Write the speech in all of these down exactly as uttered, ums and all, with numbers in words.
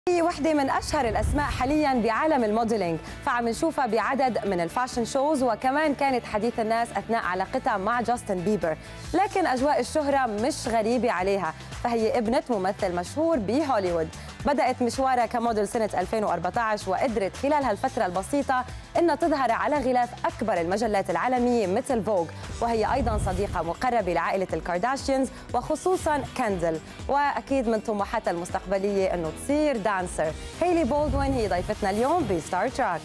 هي وحدة من أشهر الأسماء حالياً بعالم الموديلينج، فعم نشوفها بعدد من الفاشن شوز، وكمان كانت حديث الناس أثناء علاقتها مع جاستن بيبر. لكن أجواء الشهرة مش غريبة عليها، فهي ابنة ممثل مشهور بهوليوود. بدأت مشوارها كموديل سنة ألفين وأربعة عشر، وقدرت خلال هالفترة البسيطة إنها تظهر على غلاف أكبر المجلات العالمية مثل فوغ، وهي أيضاً صديقة مقربة لعائلة الكارداشيانز وخصوصاً كندل. وأكيد من طموحاتها المستقبلية إنه تصير دانسر. هيلي بولدوين هي ضيفتنا اليوم بستار تراك.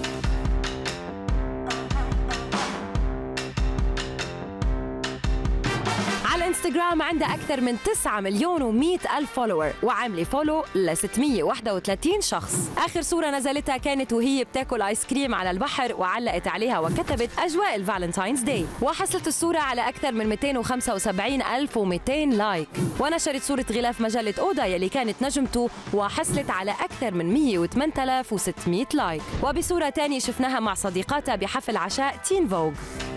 على الانستغرام عندها أكثر من تسعة مليون ومئة ألف فولور، وعاملة فولو ل ستمئة وواحد وثلاثين شخص. آخر صورة نزلتها كانت وهي بتاكل آيس كريم على البحر، وعلقت عليها وكتبت أجواء الفالنتاينز داي، وحصلت الصورة على أكثر من مئتين وخمسة وسبعين ألف ومئتين لايك. ونشرت صورة غلاف مجلة أوضا يلي كانت نجمته، وحصلت على أكثر من مئة وثمانية آلاف وستمئة لايك. وبصورة تانية شفناها مع صديقاتها بحفل عشاء تين فوغ.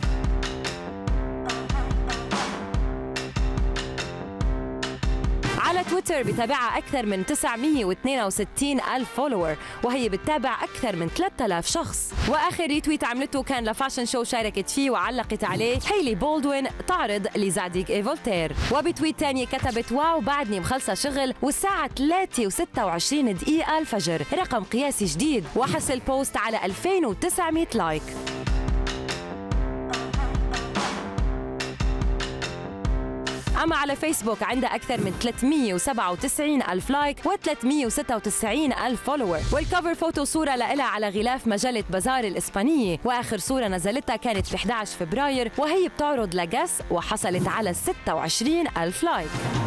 على تويتر بتابعها أكثر من تسعمئة واثنين وستين ألف فولور، وهي بتتابع أكثر من ثلاثة آلاف شخص. وآخر ريتويت عملته كان لفاشن شو شاركت فيه وعلقت عليه هيلي بولدوين تعرض لزاديك إي فولتير. وبتويت تانية كتبت: واو بعدني مخلصة شغل والساعة ثلاثة وستة وعشرين دقيقة الفجر، رقم قياسي جديد. وحصل البوست على ألفين وتسعمئة لايك. أما على فيسبوك عندها أكثر من ثلاثمئة وسبعة وتسعين ألف لايك وثلاثمئة وستة وتسعين ألف فولور. والكفر فوتو صورة لها على غلاف مجلة بازار الإسبانية، وآخر صورة نزلتها كانت في أحد عشر فبراير وهي بتعرض لجس، وحصلت على ستة وعشرين ألف لايك.